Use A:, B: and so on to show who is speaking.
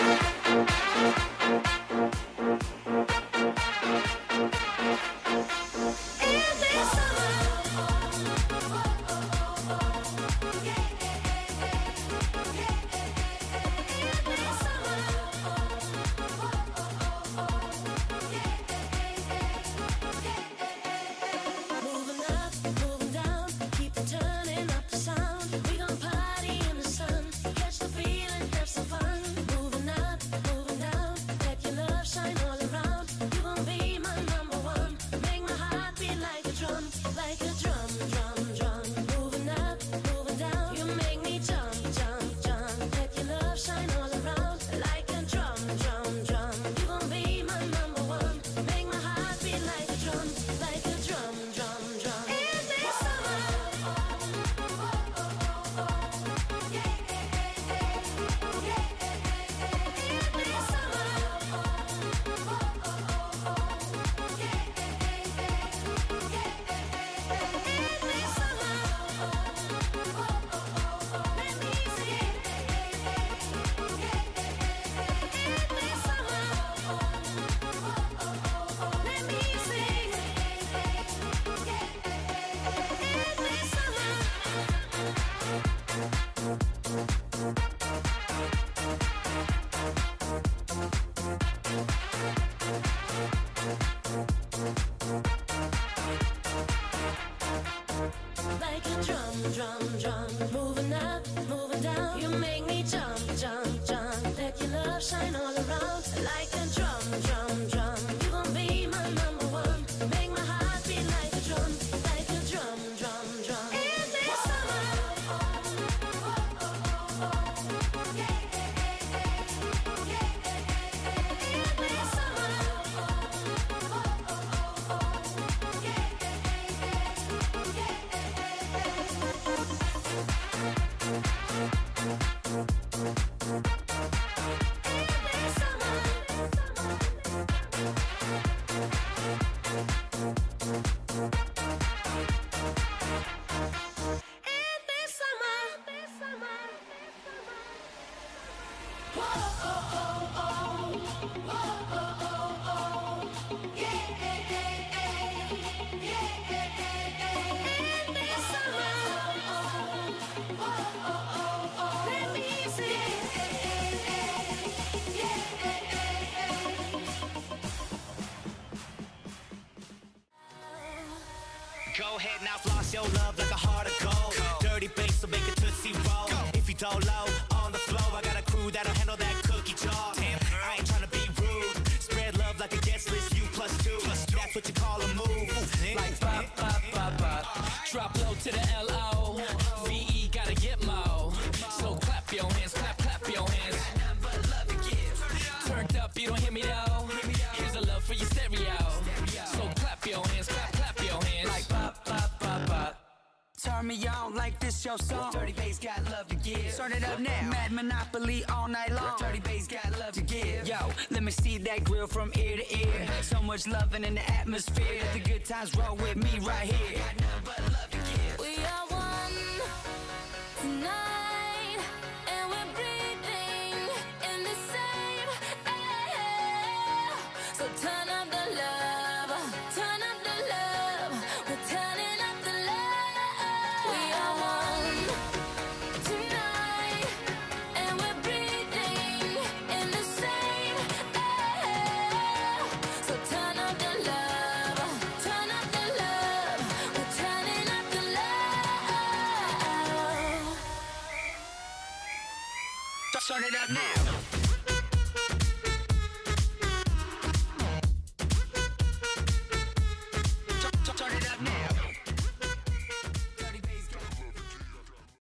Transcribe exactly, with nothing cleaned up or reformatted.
A: Go ahead now, floss your love like a heart of gold. Go. Dirty bass will make a tootsie roll. Go. If you don't low, on the floor, I got a crew that'll handle that cookie jar. Damn, I ain't tryna be rude. Spread love like a guest list, you plus two. Plus two. That's what you call a move. Like bop, bop, bop, bop. Drop low to the L O. V E gotta get mo. So clap your hands, clap, clap your hands. Turned up, you don't hear me though. Here's a love for your stereo. So clap your hands, clap, clap your hands. Like bop, bop, bop, bop. Turn me on like this your song. Dirty bass got love to give. Start it up now. Mad Monopoly all night long. Dirty bass got love to give. Yo, let me see that grill from ear to ear. So much loving in the atmosphere. Let the good times roll with me right here. Got nothing but love to give.
B: We are one tonight, and we're breathing in the same air. So turn up the love, turn up the love. We're turning up the love. We are one tonight, and we're breathing in the same air. So turn up the love, turn up the love. We're turning up the love.
A: Turn it up now.